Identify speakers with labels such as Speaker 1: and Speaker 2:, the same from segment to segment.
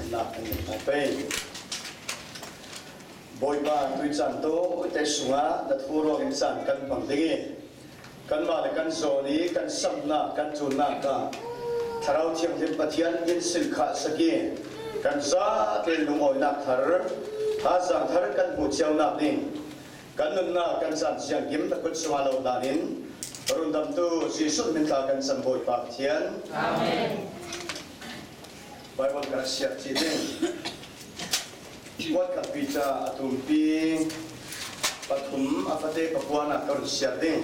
Speaker 1: na ani pe boy ba tui chan to te sunga na thuro in chan kan bang dingi kan ma le kan zoni kan samna kan chuna ka tharau thiam them pathian in sil kha saki kan za te lungoi na thar ha sang thar kan bu cheu na ding kan nun na kan san siang gim ta kut swalo danin rundam tu Jesus minta kan samboi pathian amen Bible ka siap chiding Wat kapita atumpi patum afate papuana kar siading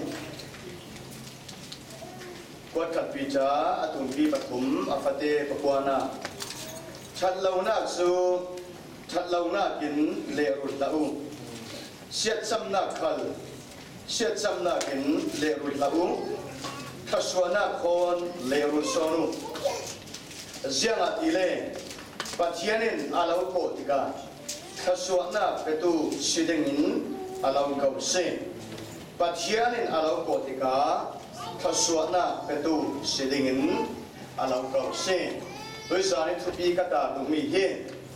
Speaker 1: Wat kapita atumpi patum afate papuana chatlauna su chatlauna kin lerul lau siat samna khal siat samna kin lerul lau khaswana khon lerul sonu zianga ile pathianin alau ko tika khaswana petu sidengin alau kau se pathianin alau ko tika khaswana petu sidengin alau kau se doi sani thupi kata dumi he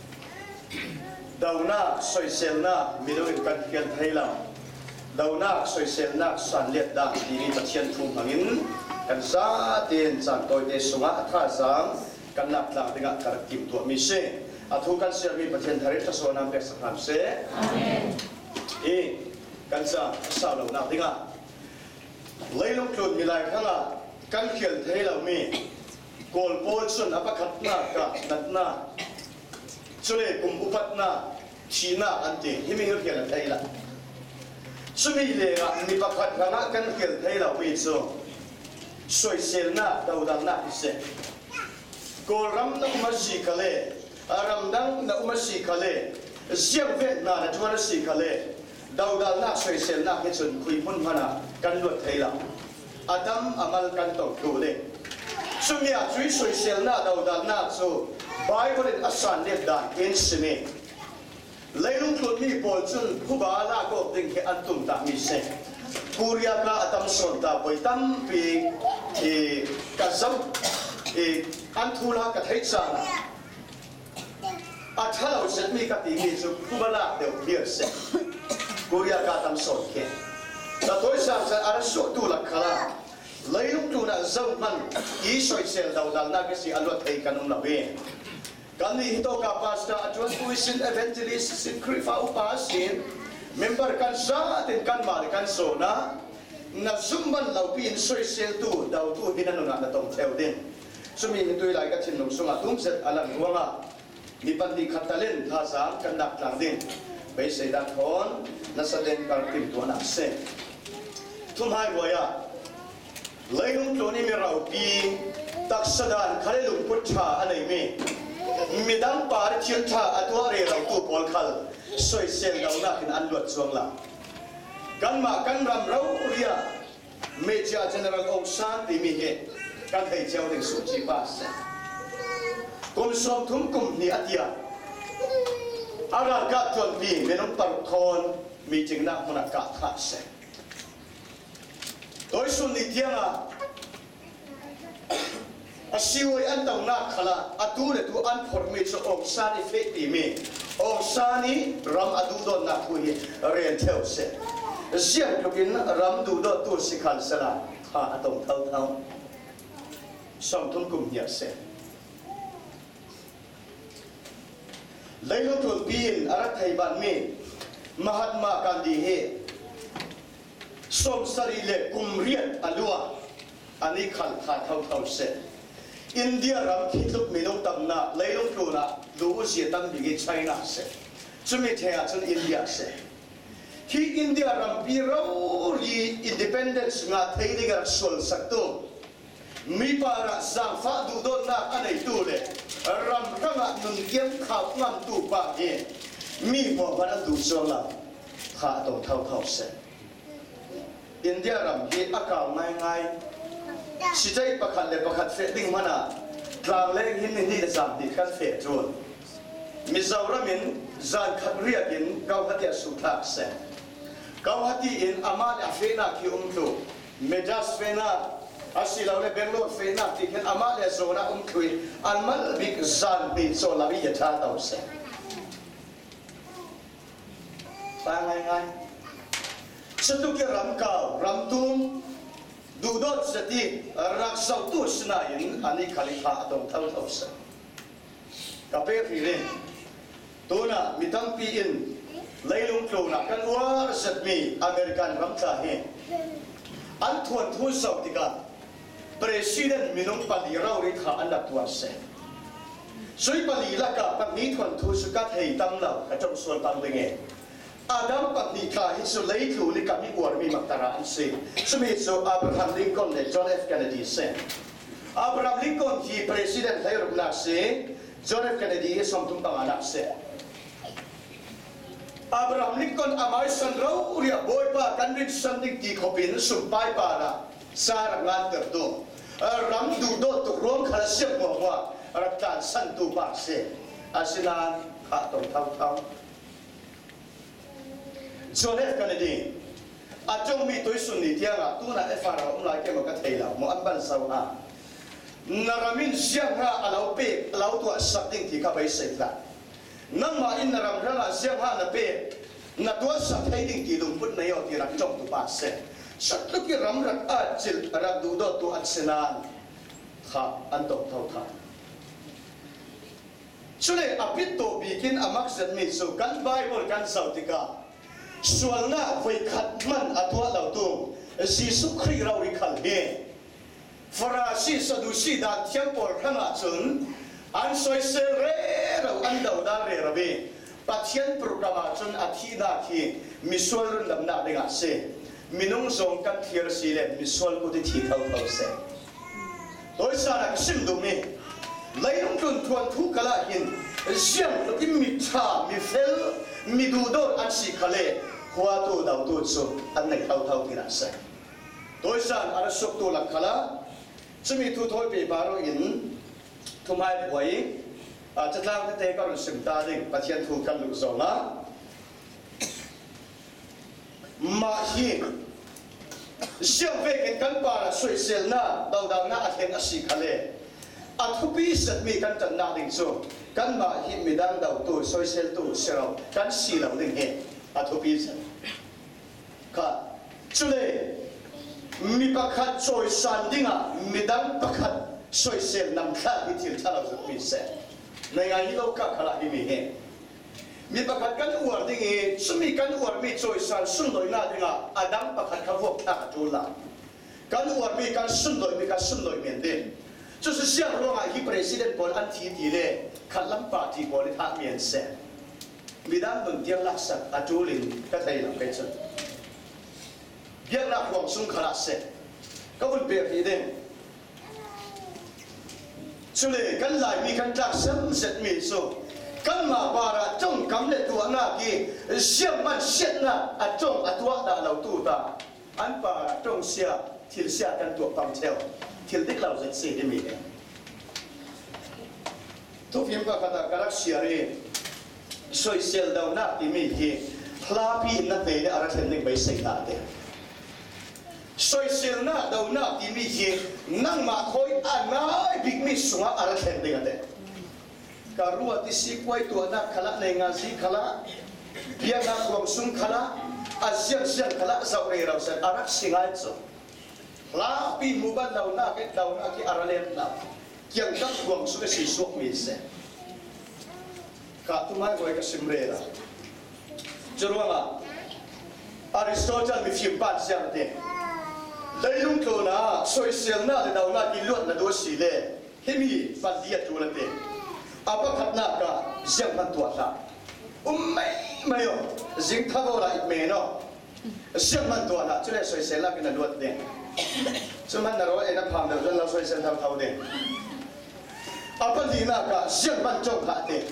Speaker 1: dauna soiselna midoin kan khian thaila dauna soiselna sanlet da dini pathian thu hangin kan sa ten chan toi te sunga tha sang kan nak la dengan karaktim tu mi se athu kan sia mi pathian thari ta so nam pek sakham se amen kan sa sa lo na dinga leilung klud milai khanga kan khian thaila mi Kol pol sun apakat na ka natna chule kum upat na china ante himing hian thaila sumi le ga ni pakat khanga kan khian thaila wi so soi sel na daudang na ise Kol ram na umasi khale aram dang na umasi khale siam vet na na chuan si khale daudang na soi sel na ke chun khui mun mana kan lot thaila adam amal kan tok tu le Sumia chui soi sel na dau dan na so Bible in asan net dan in sine Leilung klot mi pol chun khuba la ko ding ke antum ta mi se Kuria ka atam son ta poi tam pi ka zam anthula ka thai cha athalo set mi ka ti mi chu khuba la de here se Kuria ka atam son ke ta toi sa ara so tu la khala Leilung tu na zau man I soi sel dau dal na ke si alot thei kanum la be kan ni hito ka pastor ajuan puisin evangelist sin krifa upasin member kan sa tin kan mal kan so na na zumban lau pin soi sel tu dau tu hinanu na tong theu din sumi ni tu lai ka chin nong sunga tum set alam ruanga ni pandi khatalen tha sa kan nak tlang din be se da thon na sa den kar tim tu na se thum hai boya Leilung toni mi rau pi taksadan khale lung putha anei me midang par thian tha atwa re rau tu pol khal soi sel dau na kin an lot chuang la kan ma kan ram rau ria meja general osan ti mi he kan thei cheu ding su chi pa se kum som thum kum ni atia ara ka chon pi menong par thon mi jing na hona ka kha se Doi sun ni tianga asiway an tau na khala atu le tu an formate so ong sani feti me ong sani ram adu do na kui ren theo se siam lokin ram du do tu sikhal sala ha atong thau thau som thum kum nia se Leilung tul bin arat thai ban me Mahatma Gandhi he Som sari le kumriat alua ani khal kha thau thau se India ram khitluk minong tamna leilung tuna lu si tam bi China se chumi thea chun India se hi India ram pi ro ri independence nga theilinga sol sakto mi para sang fa du do na anei tu le ram ranga nun kiem khap ngam tu pa he mi bo bana du sola kha to thau thau se India ram hi akaw ngai sijai pakhat le pakhat fe ding mana tlang leng hin ni da sam ti khan fe chon Mizoram in zan khatriya in kau hatia suthak se kau hati in amal afena ki umtu mejas fena asi lo le Bangalore fe na ti khen ama le zona thui an mal big zan bi so la bi yatha tau se pa ngai ngai satu ke ram kau ram tum du dot sati rak sau tu sna in ani khalifa atong thau thau se ka pe ri le tuna mitam pi in leilung tlo na kan war sat mi American ram tha he an thuan thu sau tika President minung pali rau ri kha anak tua se sui pali laka pak ni thuan thu su ka thei tam lau ka trong suan tam lenge Adam pak ni kha hi su lei thu li ka mi war mi maktara an se sumi so Abraham Lincoln le John F Kennedy se Abraham Lincoln hi president hai rup na se John F Kennedy hi som tum pang anak se Abraham Lincoln amai san rau ria boy pa kan rin san dik ti khopin sum pai pa la sa ngan ter do ram du do tu rom khala siap mo wa raktan san tu pa se asinan kha tong thau thau John F Kennedy a chong mi toi sun ni tianga tu na e fara lai ke ma ka theila mo an ban sau ha naramin siang ha alau pe alau tu sabding ti ka bai se la nang ma in naram rala siang ha na pe na tu sa thai ding ti lum put na yo ti rak chong tu pa se sat lu ki ram rak a chil rak du do tu an senan kha an tok thau tha chule apit to bikin amak zat mi so kan bible kan sautika sualna voi khat man atwa lau tu jisu khri rau ri khal he farasi sadusi da thiam por khanga chun an soi se re rau an dau da re rabe pathian programa chun athina khi misol run lam na denga se minung zong kan thiar si le misol ko ti thi thau thau se toy sa na sim du me leilung tun thuan thu kala hin siam lo im mi tha mi fel mi du do an si khale khwa tu dau tu so an nei thau thau ti na se toy sa ara sok tu la khala chumi thu thoi pe baro in thumai boi chatlang ka te ka ru sim ta ding pathian thu kan lu zo na ma hi siam ve ken kan pa la soi sel na dau dau na athen asi khale athupi sat mi kan tan na ding so kan ma hi mi dang dau tu soi sel tu sero kan si lau ding he athupi sat ka chule mi pakhat soi san dinga mi dang pakhat soi sel nam kha hi thil thala zu pi se nei ngai hi lo ka khala hi mi he mi pakhat kan uar ding e sumi kan uar mi soi san sun loi na dinga adam pakhat kha vok ta tu la kan uar mi kan sun loi mi ka sun loi men de 就是像罗马伊 president 过安提提嘞，看兰巴提过的他面色，米当本地拉萨阿朱林个太阳开车，别那黄松卡拉色，个不别皮的，所以跟来米跟拉什什米说，跟马巴拉种甘嘞多那个，像曼线那阿种阿多大老多大，安巴拉种下提下跟多帮跳。 til dik lau zat se de mi de to phim ka kata karak siare soi sel dau na ti mi hi hlapi na te de ara thlen ning bai sei na de soi sel na dau na ti mi hi nang ma khoi anai big mi sunga ara thlen ding de ka ruwa ti si kwai tu na khala nei nga si khala bia na khom sum khala asian sian khala saure rau san arak singai cho la pi mu ban dau na ki aralen na kyang tak buang su si sok mi se ka tu mai goi ka simre la jorwa Aristotle mi phim pan siang de leilung to na soi siang na de dau na ki lot na do si le hemi pan dia tu la de apa khatna ka siang pan tu sa mai yo jing tha bo la it me no siang man tu na chule soi siang la ki na lot de cuman naro enak paham dah, jangan langsung saya tahu deh. Apa lina ka siang bancong ka deh.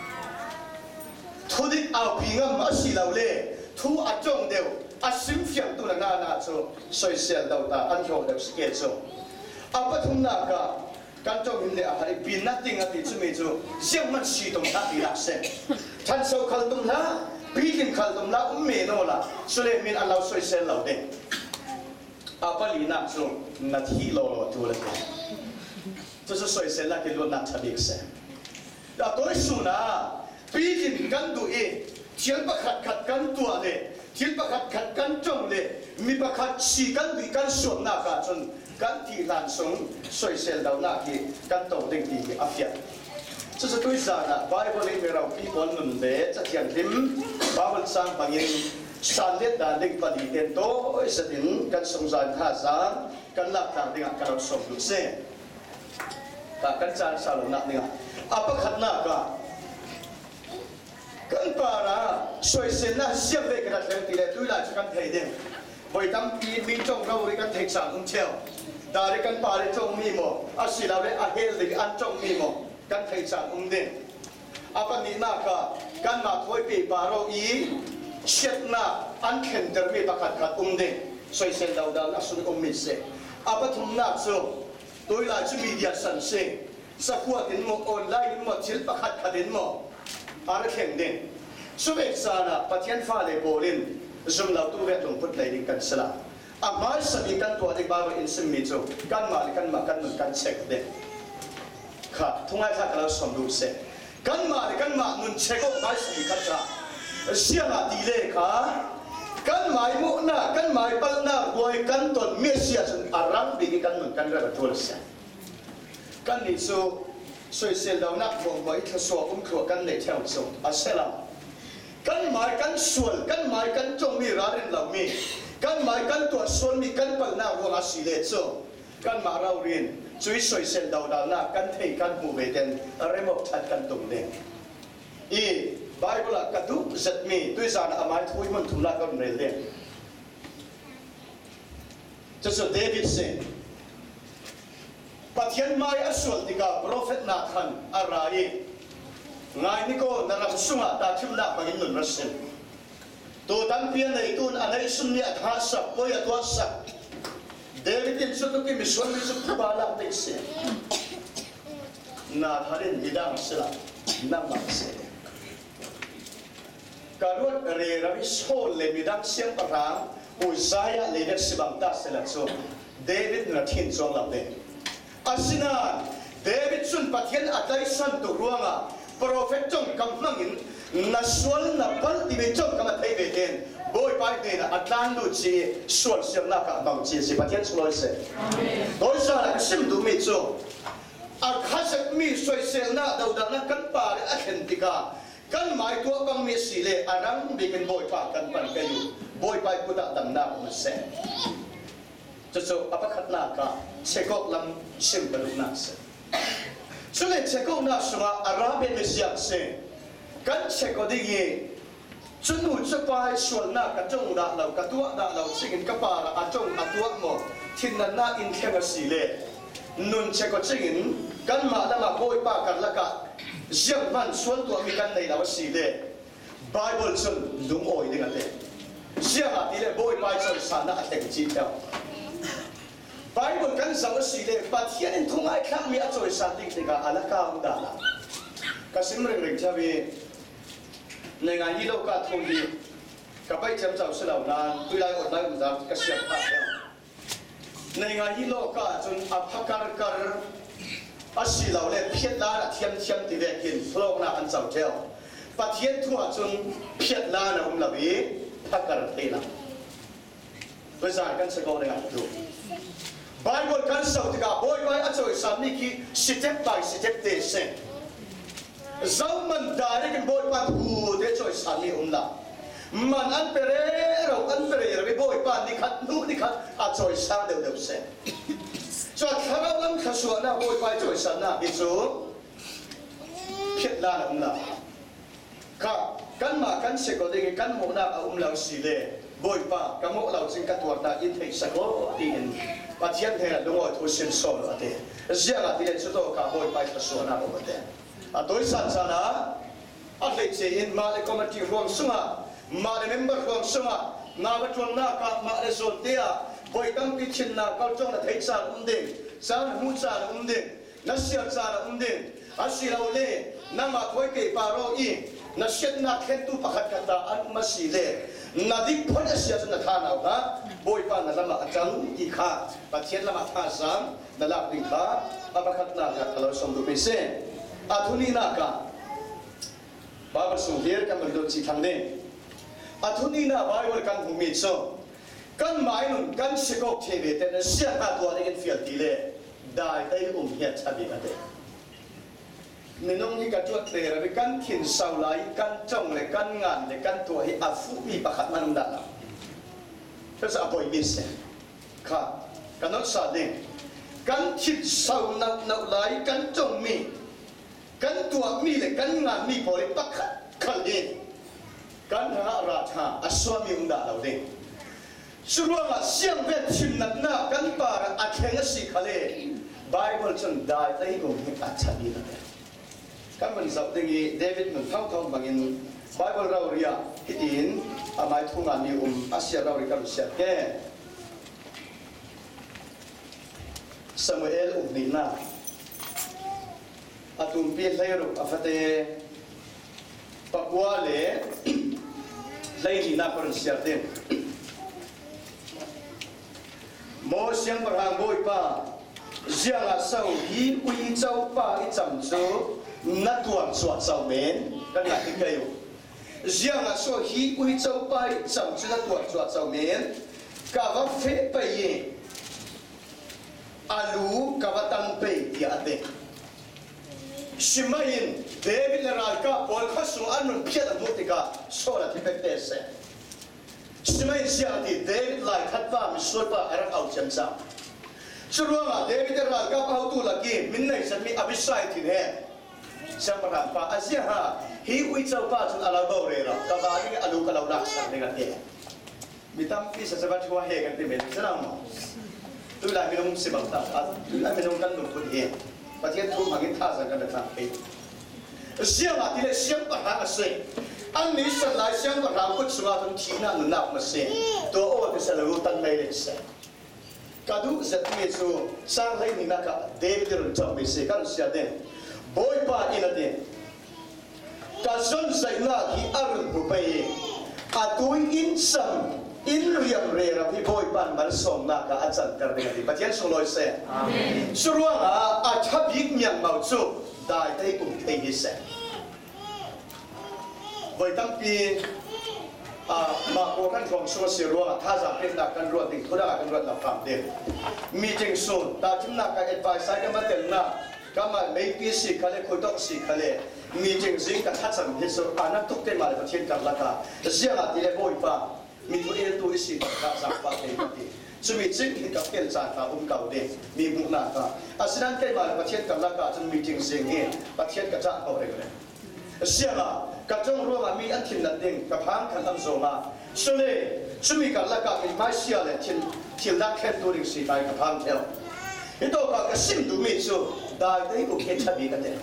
Speaker 1: Thudik au pingam masih laule, thu acong deh, asim fiang tu na so, soi siang tahu ta, anjong deh sikit so. Apa thumna ka, kancong ini ahari binating ati cumi so, siang masih dong tak dilaksen. Chan so kalau tum lah, bikin kalau tum lah, no lah, sulit min alau soi siang lau deh. apa lina so na thi lo tu la tu so soi se la ke lo na thabik se da toi su na pi jin kan du e thian pa khat kan tua le thian pa khat kan chong le mi pa khat si kan bi kan so na ka chon kan ti lan song soi se dau na ki kan to ding ti afia 这是对上的 Bible 里面เราพี่คนหนุนเดจะเขียนทิม Bible สร้างบางอย่างสันเด็ดดาลิกปฏิเดนโตสตินกันสงสารท่าสามกันหลักทางเดียกันเราสมดุลเสแต่กันจานสารนักเนี่ยอัปขัดหน้ากันปาระสวยเส้นน่าเสียบเลยกันแล้วตีเลยด้วยหลายกันเทเดนไปทำปีมีจงเราเลยกันเทสามเชียวดาริกันปาริจงมีโมอาศิลาเลยอาเฮลเลยอันจงมีโมกันเทสามเดนอาปนินาค่ะกันมาถอยปีปาเราอีเช็ดหน้าอันเข็นเดิมมีประคัดขัดเดนสวยเส้นดาวนักสุนมิเสอาปทุมนักโซโดยหลายมีเดียสันเซสักวันหมดออนไลน์หมดชิลประคัดขัดหมดอะไรแข่งเด่นสุเอกสารปฏิญาณฟ้าเลโบลินจุ่มเราตู้เวทลงพุทธเลยกันสละอามาสมีกันตัวที่บางอินสิมิโจกันมากันเหมือนเช็คเด่นค่ะทุ่งไอ้ข้าเราสมดุลเสกันมานุนเช็คก็ไม่สมีกันจ้าเสียงดีเลยค่ะกันหมายมุน่ะกันหมายปัลน่ะรวยกันตนเมียเสียจนอารังบีกันเหมือนกันระดับตัวเสกันนี่สูสวยเสียเรานักวงไว้ทศวรรษขวกันในเท่าสูอาเซลากันหมายกันส่วนกันหมายกันจงมีร้านเรามีกันหมายกันตัวส่วนมีกันปัลน่ะวงอาศิเลโซกันมาเราเรียนช่วยสวยเสียเราดาวนักกันเทกันหมู่เวเดนอะไรหมดชัดกันตรงเด่นอีไบเบิลกระดูกจัดมีด้วยสารอามัยทุยมันทุนละกันเรียนจะสุดเดวิดเซนปฏิญาณไม่อสุลติกาโปรเฟตนาคันอะไรไงนี่ก็นรกสุงะตาทิมนักบางอินรัสเซนตัวตั้งเพียงในตุนอันนี้สุนเนียท้าสับก็ยตัวสับเดวิดอินสุดที่มิสวนมิสุขบาลังเตเซนาทารินมิดังสละนั่งมาเซการวดเรราวิโซเลมิดังเสียงประหางอุซายะเลเดสิบังตาเซลักโซเดวิดนาทินจงลำเดอาศินาเดวิดสุนปฏิญาณอัตไลสันตุรวงะโปรเฟตจงกำลังอินนัสวลนับพัลติเมจงกำลังเทเวเดนบอยไปเดนอัตลันดูจีส่วนเสียงนักบังจีสิปฏิญาณสุลเซโดยสารกสิมดูมิจงอาคาสักมีสวยเซลนาดาวดังนักกันป่าและอัคเนติกากันหมายตัวบังมีสิเลอารังบีกันบอยป่ากันปันกันอยู่บอยไปกุดดังนักมันเซจะสูอัปขัดนักเชกอกลำชิมบรรลุนักเซส่วนเชกอกนักสงฆ์อาราเบนเซียเซกันเชกอดีกีจุนหูจะไปส่วนนักกระจงด่าเรากระตัวด่าเราสิ่งกระปาระกระจงกระตัวหมดทิ้งนั้นน่าอินเทอร์สิเลนุนเชกอจิงกันมาแล้วมาบอยป่ากันละกันเยี่ยมมันส่วนตัวมีกันในเราสิเลไบเบิลจนลุงโอยนี่กันเลยเชื่อที่เลยบอยไปจนสานน่าแต่งจีเท่าไบเบิลกันสาวสิเลปัจเจียนทุ่งไอ้ข้ามีอาจจะสันติกาอันละก้าวด่าละก็สิ่งเรื่องที่ว่าในงานยี่โลกาทงดีกับไปจำเจ้าสลาวนั้นตุลาอดได้อุตส่าห์ก็เสียบพัดแล้วในงานยี่โลกาจนอัพการอาศิลาเลยเพียรลาเทียมที่เวกินพลอกนาอันเจ้าเจ้าปัจเจียนทั่วจนเพียรลานะผมละวีพักการเทนะภาษากันสกอในงานดูไบเบิลกันสาวที่กับบ่อยไปอาจจะสามีคีสิเจ็บไปสิเจ็บเตะเซนเจ้ามันได้กันบ่อยไปหูเดชอยสามีละมันอันเปรย์เราอันเปรย์เราไปบ่อยไปนี่ขัดนู่นนี่ขัดอาจจะสาเดียวเซนจอดข้าวลำข้าวสวนนะบ่อยไปจอยสันนะอิจูเพียรลานะละข้ากันมากันเสกดีกันโมนาเอาเราสิเลบ่อยไปกันโมเราจึงกันตัวตาอินเทสโกตีนปัจจัยเท่าดวงทุสินโซลอะเดเจ้าที่เล่นสุดโต่งบ่อยไปข้าวสวนนะบ่เดโดยสันสันนะอะไรเจอินมาเลคอมมิตี้รวมสุงะมาเลเมมเบอร์รวมสุงะนาวัตถุนาคมาเลโซเตียบ่อยตั้งพิชินนาเขาจงนะเทศาเดงสารมุสารเดงนัสเซียสารเดงอาศิลาเล่นำมาถอยเก็บปารอี na siat na khen tu pakhat kata an masile na dik phone sia na tha nau ha boi pa na lama achang ki kha pathian lama tha sam na lak ding kha apakhat na ka kalo som du pese athuni na ka Bible sung hier kan mendo chi thang ne athuni na Bible kan hung mi so kan mai nun kan sikok thebe te na sia na to ne fiat dile dai dai hiat chabi ate minong ni ka chuat te ra kan thin sau lai kan chong le kan ngan le kan to hi afu mi pakhat manung da la sa apoi mis kha kanot sa ding kan thin sau nau lai kan chong mi kan tua mi le kan ngan mi pole pakhat khal din kan ha ra tha aswa mi unda lo ding suruanga siang vet thin nat na kan para a khenga si khale Bible chun dai dai gong hi a chabi na kan man zau dingi David man thau bangin Bible raw ria hitin amai thunga ni asia raw ri kan sia ke Samuel ni na atum pi leiru afate pakwale leini na par sia ten mo siang parang boi pa Giang sau hi ui châu pa i cham chu na tuang suat sau men kan nga ti kayo Giang so hi ui châu pa i cham chu na tuang suat sau men ka va fe pa ye alu ka va tan pe ti ate Shimayin David leral ka pol khasu anun phiat amutika sola ti pekte se Shimayin sia ti David lai khat pa mi sol pa ara au cham sa Suruanga David leral ka au tu lagi min nei san mi abisai ti he samara pa asia ha hi ui chau pa chun ala bo re ra ka ba ni alu ka lau lak san ne ga te mitam pi sa sabat ho he kan te men sanam tu la mi long se bang ta tu la mi long kan lu pu he pathian thu mangin tha sa kan ta pe siang ati le siang pa ha se an ni san lai siang pa ha ku chunga thun thina nu na ma se to o ka sa lu tan mai le se kadu zat me so sang lai ni na ka David ron chau me se kan sia den boy pa ina den ka son sai na ki arun bu pe atui in sam in riam re ra pi boy pan mal som na ka achan kar de ti pathian so loi se amen suruanga a thabik myang mau chu dai tai kum thei ni se boy tam pi ma ko kan from so se ruanga tha za pe na kan ro ding thoda kan ro la kam de meeting soon ta chim na ka advice sai ka ma tel na kama mai pi si khale khotok si khale meeting zing ka tha cham he so ana tuk te ma le pathian kar la ka zia la ti le boy pa mi tu el tu isi ka sa pa te ti sumi ching ni ka kel cha ka kau de mi bu na ka asinan ke ma pathian kar la ka chun meeting zing he pathian ka cha ko re sia la ka jong ro ma mi an thin na ding ka phang khan am zo ma sule sumi kar la ka mi mai sia le thin la khen tu ring si tai ka phang theo ito ka sim du mi chu dai dai ko khe chabi ka te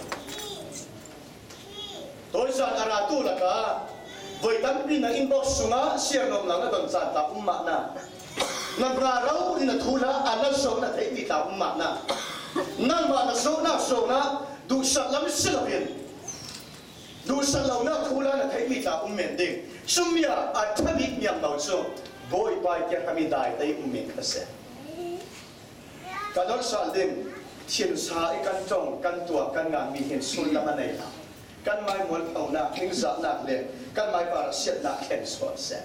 Speaker 1: toi san ara tu la ka voi tam pi na inbox sunga share nom na don chan ta umma na na bra rau in thula ala so na thei pi ta umma na nan ma na so na du sat lam silabin du sat lau na thula na thei pi ta ummen ding sumya a thabik nyam mau so boy pai ke kami dai dai ummen khase kador sal ding thiên sa i kan chong kan tua kan ngang mi hin sul la manai la kan mai mol thau na hing za na le kan mai par siat na khen so se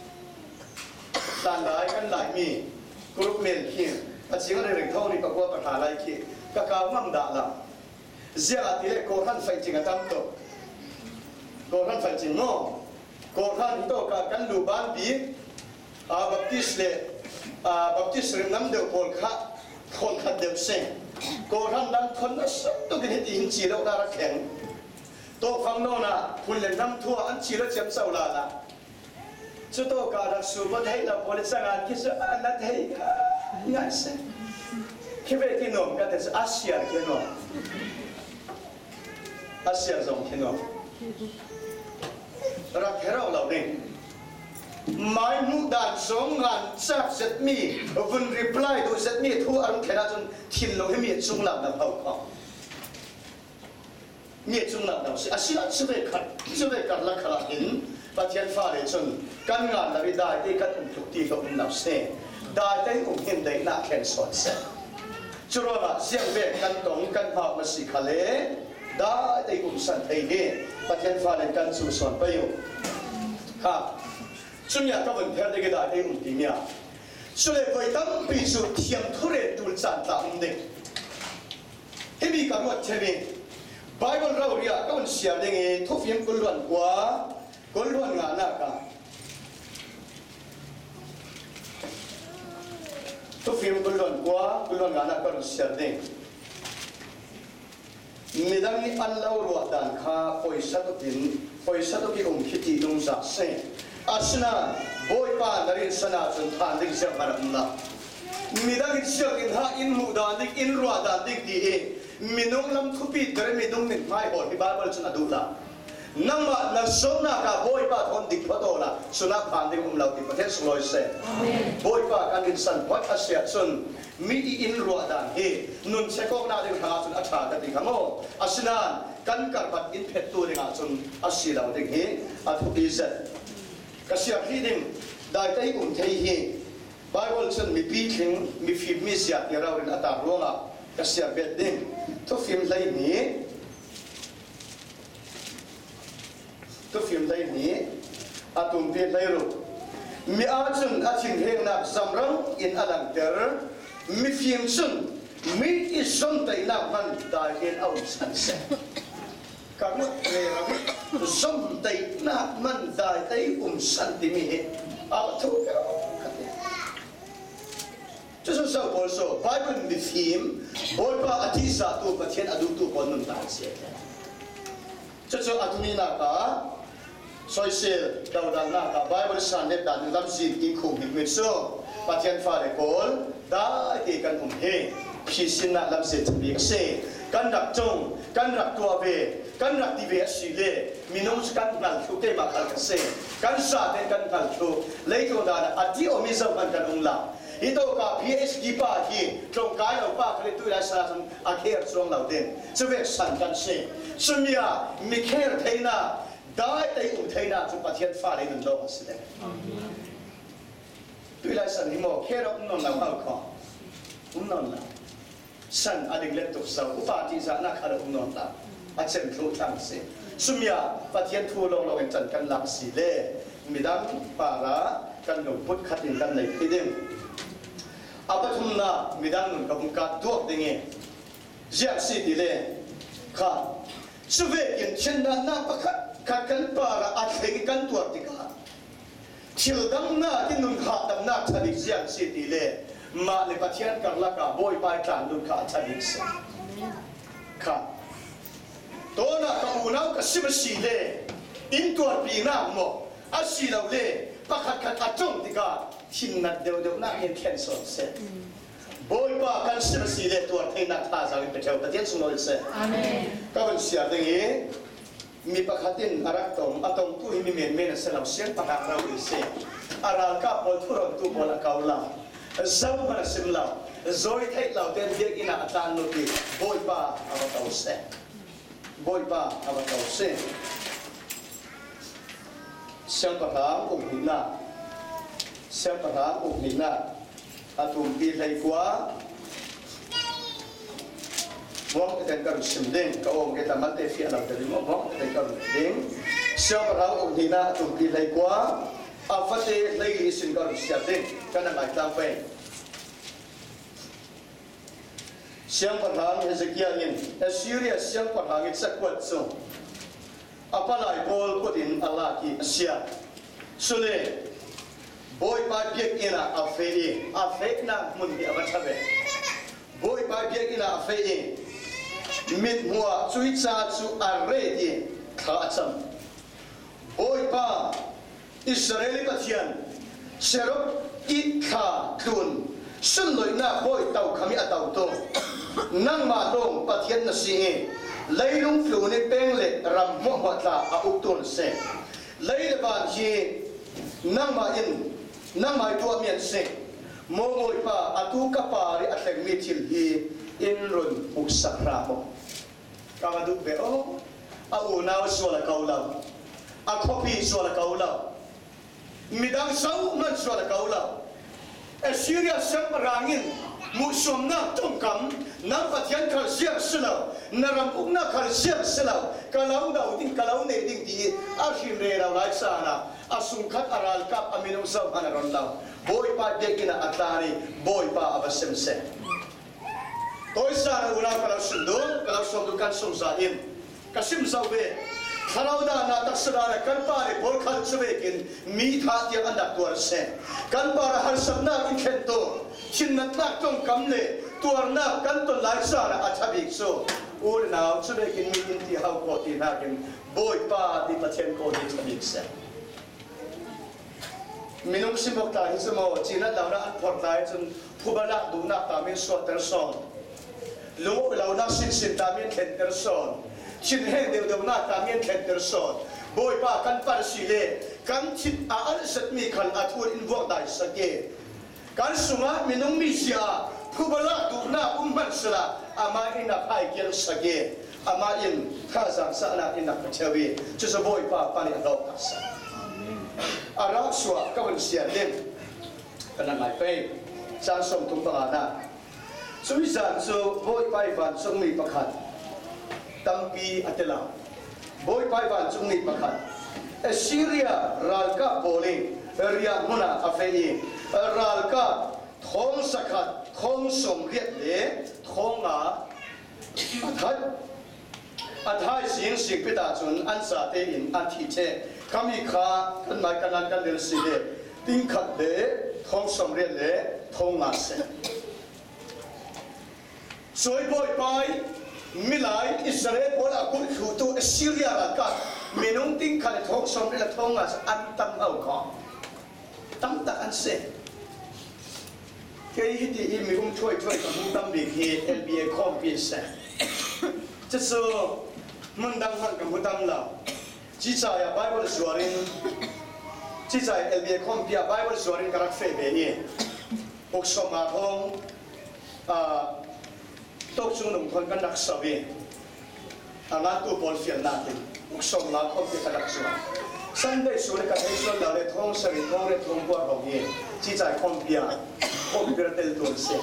Speaker 1: dan lai kan lai mi group men hi a ching re ring thau ni pa kwa pa tha lai ki ka ka mang da la zia ti le ko han fai ching atam to ko han fai ching no ko han to ka kan lu ban bi a baptist le baptist rim nam de pol kha khon khat dem se ko han dan khon na sap to ke ti hin chi lo da ra kheng to phang no na phun le nam thua an chi lo chem sau la la chu to ka da su ba thei la pol sang an ki sa an la thei nga se ke ve ti no ka te asia ke no asia zong ke no ra khera lo ne mai mu dan song ngan chak set mi vun reply do set mi thu an khena chun thin lo mi chung lam na phau kho nghe chung nào nào sẽ asia chú về cắt là khá in và thiên pha để chun căn ngàn là bị đại cái căn thuộc ti không nào sẽ đại cái hiện đại là khen sọt sẽ chú rồi mà riêng về căn tổng căn học mà sĩ khá lệ đại cái sẵn thấy đi và thiên pha để căn chú sọt bây giờ ha chúng nhà các vấn đề cái đại cái ti nhá cho nên với tâm bị sự thiêm thu lệ đủ sản tạo nên thế bị cả luật thế này Bible rau ria các bạn xem đây nghe thuốc phim quân luận quá quân luận ngã nè cả thuốc phim quân luận quá quân luận ngã nè các bạn xem đây mình đang đi ăn lâu rồi đàn kha phơi sát cái khiti đông giả sen asna boy pa narin sana chun than ding se haram na mình đang đi chơi in ha in mu đàn đi in rua đàn đi đi minung lam thupi dare minung nin mai hol hi Bible chuna dula nangma na sona ka boy pa thon dik photo la suna phan ding lau ti pathe sloi se boy pa kan in san what asia sun mi in ro dan he nun se ko na ding tha chun atha ka ti khamo asinan kan kar pat in phet tu ringa chun asi lau ding he athu izat kasia hi ding dai tai thei hi Bible chun mi pi thing mi fi mi sia ti rau rin ata ronga kasia bet ding to film lai ni atum pe lai ro mi a chun a chin heng na zamrang in alang ter mi film chun mi is som tai na man da hen au san se ka mo re ra som tai na man da tai san ti mi he a thu ka就是说，我说 Bible 的 theme， 我把阿提萨都把天阿都都把弄大些。就是阿都尼那个，所以是到达那个 Bible 上的单咱是因苦的没错，把天发的过，大给跟我们嘿，皮心那咱是特别些，跟着中，跟着多呗，跟着地别系列，民农是跟着出给嘛看个些，跟啥的跟着出，来头那阿弟我们是跟着弄啦。Ito ka PhD pa hi trong cái đầu pa cái tôi đã sang trong akhir trong đầu tiên cho việc sản căn sinh sumia mi kher thấy na đại tay thấy na chúng ta thiên pha lấy mình đâu sự đấy tôi đã sang hi mo kher ông non làm hao khó ông non là san ading let tục sau upa ti za na khar ông non là a chen thu tham se sumia pa thiên thu long long chân căn làm gì lệ mi dam pa ra căn nông put khát in căn này khi đêm abathum na midang nun ka bungka duak dinge jiak si dile kha suve kin chenna na pakhat kha kan para atheng kan tuar tika thildam na tin nun kha dam na thalik jiak si dile ma le pathian karla ka boy pai tlan nun kha thalik se kha to na ka unau ka simasi le in tuar pi na mo asi lo le pakhat khat atong tika hin nat deu deu na hen khen so se boy pa kan sim si le tuar thei na tha sa pe theu ta tian sunol se amen ka ban sia ding e mi pakhatin arak tom atom tu hi mi men men se lam sian pakha ra wi se aral ka pol thuron tu bola kaula zau mana sim la zoi thei lau ten dek ina atan no ti boy pa abatau se siang pakha uk hina atum pi lai kwa mong cái tên cần sim ding ka ong cái tamal te fi alam te mong cái tên cần ding siang pakha uk hina atum pi lai kwa afate lai li sin cần sia ding kana lai tam pe siang pakha Hezekiah in Assyria siang pakha ngi sakwat so apalai bol putin Allah ki asia sule boy pa biek ina afe na mun bi abachabe boy pa biek ina afe mit mua chui cha chu arre di kha acham boy pa Israeli pathian serok it kha tun sun loi na boy tau khami atau to nang ma dong pathian na si lấy lung phiêu này beng lệ ram mo mo ta a ukton se lấy le ban hi nang ma tu mian se mo ngoi pa atu ka pa ri atlek mi thil hi in run uk sakra mo ka du be o a unau suala kaulau a kopi suala kaulau midang sau man suala kaulau Assyria sang rangin musuh nak tungkam nak patian kal siap selau naram nak kal siap selau kalau dah uting kalau ni uting di akhir rela lai sana asungkat aral kap aminum sau anaron lau boy pa dekina atari boy pa abasem se toy sana ulang kalau sundukan sumsaim kasim sauwe kalau dah nak tak sedara kan pare bol kal sebekin mitha dia anda tuar se kan para hal sabna in kento chinat nak tong kamle tuar na kan to lai sana achabik so ur now sebekin mitin ti hau ko ti nakin boy pa di patien ko di chabik se minung simok ta hismo chinat launa an por lai chun phubala du na ta min so ter son lu launa sin ta min kenter son Chin heng deu na ta mien khen ter son boy pa kan par sile kan chit a al sat mi khan athur in vok dai sake kan sunga minung mi sia khubala tu na umman sala ama ina phai kel sake ama in kha sang sa na ina pachawi chu so boy pa pani ro ka sa ara swa ka ban sia len kan ngai pe sang som tum pa na sui san so boy pai van song mi pakhat Tampi atela boy pai ban chungni pakhat Assyria ralka bowling ria muna afei ralka thong sakhat thong som riat le thonga athai sing sik pita chun ansa te in anthi che kami kha kan mai kan del si le ting khat le thong som riat le thonga se soi boy pai Milai Israel bola kul khutu Assyria raka minung ting khale thong som le thong as antam au kho tam ta an se ke hi ti mi kum choi ka mu tam bi he LBA khom pi se che so mun dang han ka mu tam la chi cha ya Bible suarin chi cha LBA khom pi Bible suarin ka rak fe be ni ok som ma thong tốc xuống đồng thôn căn đặc sầu về, ngã tu bồn phiền nát đi, sông ngã không thể căn đặc xuống. Sân đây xuống cái thấy xuống là để thong sợi thong để thong qua hồng ye, chỉ giải không bia tel tuần xe.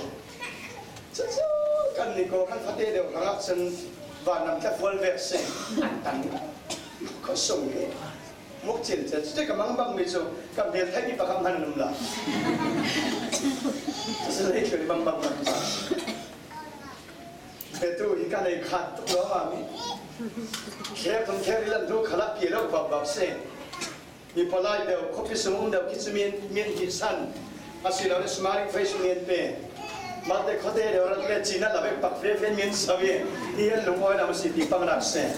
Speaker 1: Căn này có căn phát đề đều ngã sân và nằm các vườn vẹt xe, ăn có sông ye. Mục chiến chứ, chứ cái mang băng bây giờ, cái việc thấy đi vào khám hành nằm là, chứ lấy chuyện băng nằm ra. Betul ikan ini kat tu lama ni. Kerap kerap ilan tu kalap pilau bab sen. Ni palai deu kopi semua deu kita mien hisan. Masih lawan semarik face mien pe. Mata kote deu orang tu Cina lah pak fe mien sabi. Ia lumoi nama si dipang nak sen.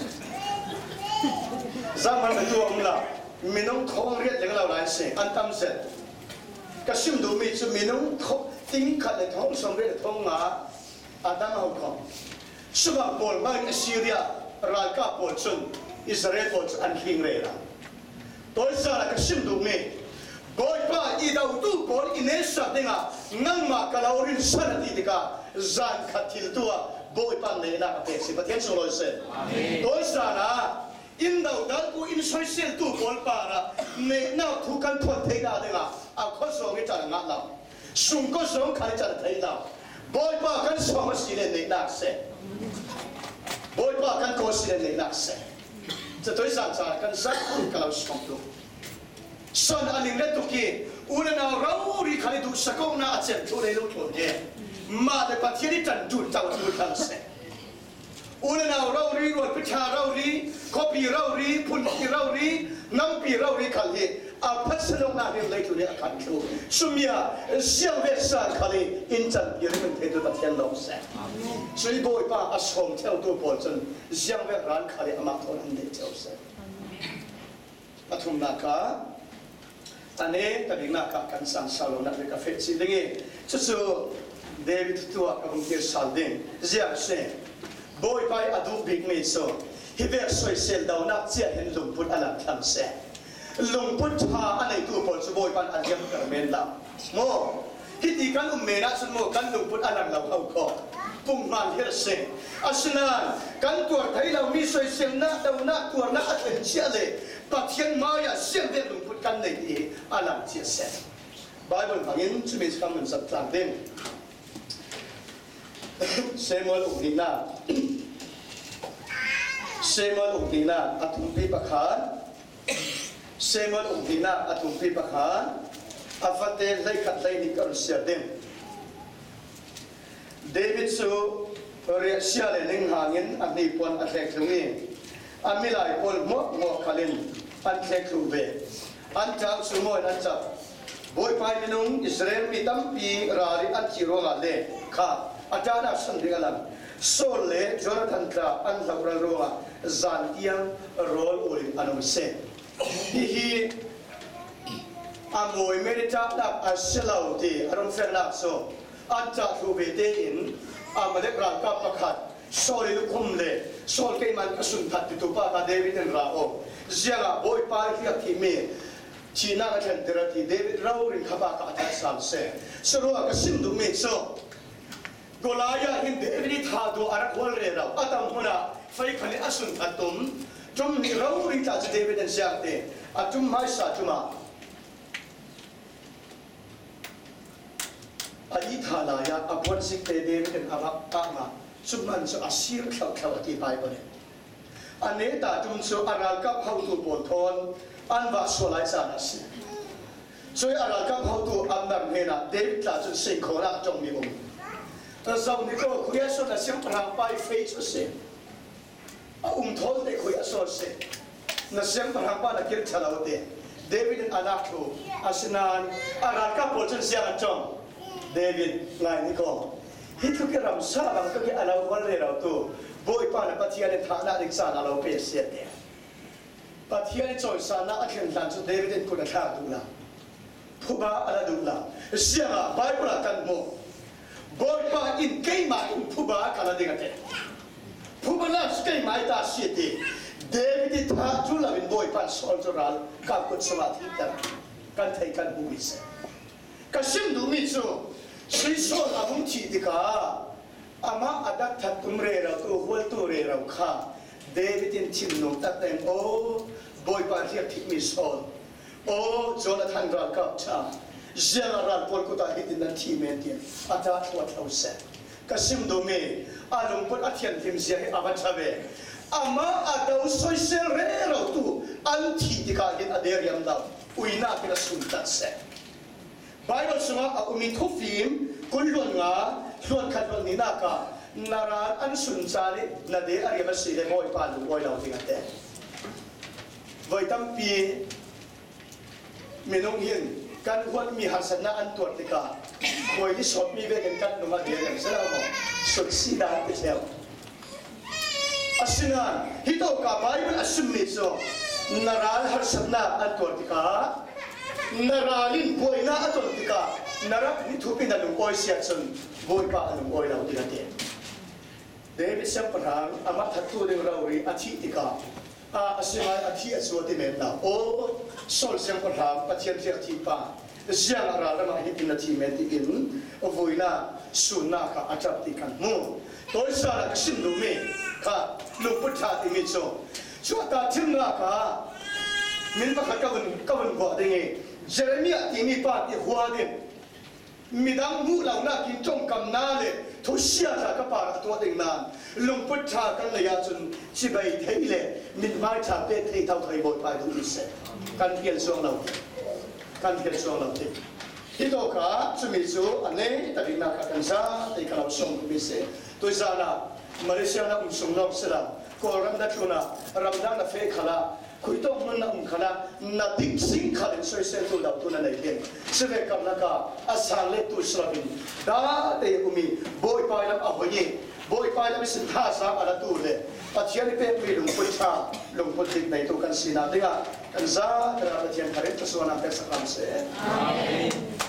Speaker 1: Zaman itu umlah minum thong riat dengan lawan sen. Antam sen. Kasim dumi tu minum tingkat le thong sombre thong ngah. Adam hukum. Sebab bol main Assyria raka bol sun Israel bol an king rela. Toy sara kasim dumi. Boy pa idau tu bol inesa denga ngangma kalaurin sanati dika zan khatil tua boy pa lena ka pesi patien solo se. Toy sara indau dal ku in social tu bol para ne na thu kan thot theida denga a khoso nge cha ngala. Sung ko song khai cha theida. Boy pa kan sama sile ne nak se. Boy pa kan ko sile ne nak se. Jatoi san sa kan sat kalau song tu. Son aling le tu ki una na rauri khali du sakong na achem tu le lu tu ye. Ma de pathiani tan tu taw tu kan se. Una na rauri ro picha rauri, kopi rauri, pun rauri, nam pi rauri khali. Apa selong na ni lagi tu ni akan tu. Sumia siang besar kali incan piring itu patien long se. Sui boy pa asom tel tu bolson siang beran kali amat orang ni tel se. Atum naka, ane tadi naka kan sang salon nak kafe silingi. Susu David tu akan mungkin salding. Siang se. Boy pa adu big me so. Hiber soi sel dau nak cia hen lumput alam kam se. Lumput ha anai tu pol suboi pan anjam kermen la mo hiti kan mena sun mo kan lumput anak lau kau ko pung man her se asnan kan tuar thailo mi soi siang na dau na tuar na athen chia le pathian maya siang ve lung put kan nei hi alam chia se bible bangin chumi kam man sat tlang den Samuel ukdina atumpi pakhan Samuel ukdina atumpi pakhan afate lai khat lai ni kar sia den David su ria sia le ning hangin ani pon atlek thungi amilai pol mo khalin an tlek thu ve an chang su mo an cha boy pai minung Israel mi tampi rari an chiro nga le kha Atana sandigalam sole Jonathan tra an laura roa zantiang rol ulin anum se hi amoy merita na aselau ti aron fernak so anta thu bete in amalek ran ka pakhat sole lukum le sol ke man kasun that tu pa ka David en rao ziaga boy pa hi ki me china ka than terati David rao rin khaba ka atak sal se soro ka sindu me so Golaya in David hado arak wal rera atam huna fai khani asun atum tum ni rau ri ta David and siate atum mai sa tuma ali thalaya apon sikte David and arak ama suman so asir khaw ti bible aneta tum so aral kap how to polthon anwa solai sa nasi so aral kap how to amnam hena David ta chun sei khora chong mi Zong ni ko kuya so na siyang parang pai face se thol de kuya so se na siyang parang pa na kir chalaw de David and anak ko asinan aral ka po chen siya chong David ngai ni ko hitu ke ram sa bang ke alaw wal re raw tu boy pa na patia le tha na dik sa na law pe se de patia ni choi sa na akhen dan so David en ko na tha du la phuba ala du la siya bible kan mo boy pa in keima in phuba kala dingate phuba la keima ita siete David tha chula in boy pa soldier ka kut samathi ta kan thai kan buis ka sim du mi chu sri so amum thi dika ama adak that tumre ra tu hol tu re ra kha David in chin no ta tem o boy pa riak thi mi sol o Jonathan ra ka cha General Polkota hitin na teammate ata what house kasim do me alung put athian tim sia aban sabe ama atau social rero tu anti dika hin aderiam da uina pila suntat se Bible sunga umi thufim kulun nga hlon khatol ni naka naran an sun chali na de ari ma si le moi pa lu oi lau tingate voi tampi minung hin kan huat mi hasana an tuat tika koi di sop mi vegen kan numa dia kan selamo suksi da pesel asina hito ka bible asummi so naral harsana an tuat tika naralin boina atol tika narak ni thupi na lu oi sia chun boi pa lu oi lau tika te David sam parang ama thatu de rauri athi tika asima athi aswati me na o sol sem parang pathian thiak thi pa siang ara ma hitin na thi me ti in voina sunna ka atap ti kan mu toy sa la sim du me ka lu putha ti mi so chuata thimna ka min pa ka kawun go de Jeremia ti mi pa ti huwa de midang mu lau na kin chong kam na le thu sia ta ka pa to ding na lung put tha kan la ya chun chi bai thei le min mai tha pe thei thau thai boi pa du se kan thiel song lau ti hi to ka chu mi chu ane ta ding na ka kan sa te ka lau song bi se to za na Malaysia na song nok se la ko ram da chuna ram da na fe khala kui to mun na khala na dik sing khalin soi se tu da tu na nei ken se ve kam na ka asale tu srabin da te umi boy pa lam a hoye boy pa lam sin tha sa ala tu le pathian pe pi lung put cha lung put dik nei tu kan sina dinga kan za ra pathian kharin ta so na pe sa kam se amen